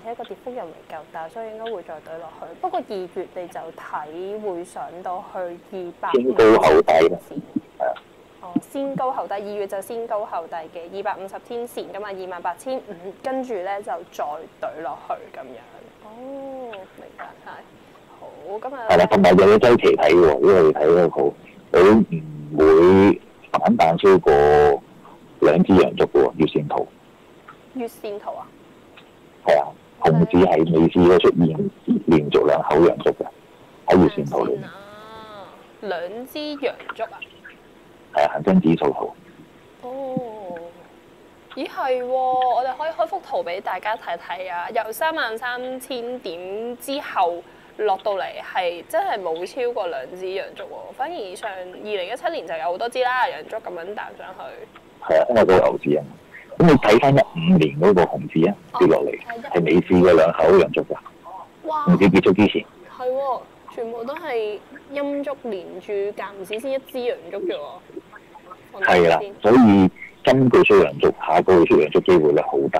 且個跌幅又未夠大，所以應該會再懟落去。不過2月你就睇會上到去250 先高後低啦，係啊。 哦，先高後低，2月就先高後低嘅250天線咁啊，28,500，跟住咧就再懟落去咁樣。哦，明白晒。好，咁啊。 係啦，同埋有個周期睇喎，因為你睇嗰個圖，佢唔會反彈超過2支陽燭嘅喎，月線圖。 月線圖啊？ 係啊，紅字係未試過出現連續2口陽燭嘅喺月線圖裏面。 啊，2支陽燭啊？ 係恒生指數圖。 哦，咦係喎，我哋可以開幅圖俾大家睇睇啊！由33,000點之後落到嚟係真係冇超過2支陽燭喎，反而上2017年就有好多支啦，陽燭咁樣彈上去。 係啊，因為嗰個牛市啊。咁你睇翻15年嗰個熊市啊，跌落嚟係未試過2口陽燭㗎。 哇！ 熊市結束之前。 係喎，全部都係陰燭連住，間唔時先1支陽燭啫喎。 係啦，所以今個月出陽燭，下個月出陽燭機會咧好低。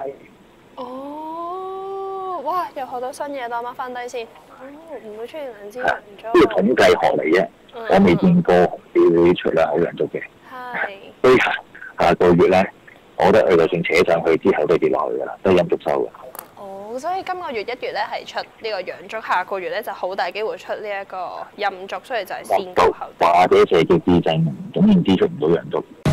哦，哇！又學到新嘢，等我 mark 翻低先。哦，唔會出現2支陽燭。 呢個統計學嚟啫，我未見過熊市會出2口陽燭嘅。 係。 所以下個月咧，我覺得佢就算扯上去之後都跌落去㗎啦，都係陰燭收嘅。 哦，所以今個月1月咧係出呢個陽燭，下個月咧就好大機會出呢一個陰燭，所以就係先高後低。 或者射擊之爭，總言之出唔到陽燭。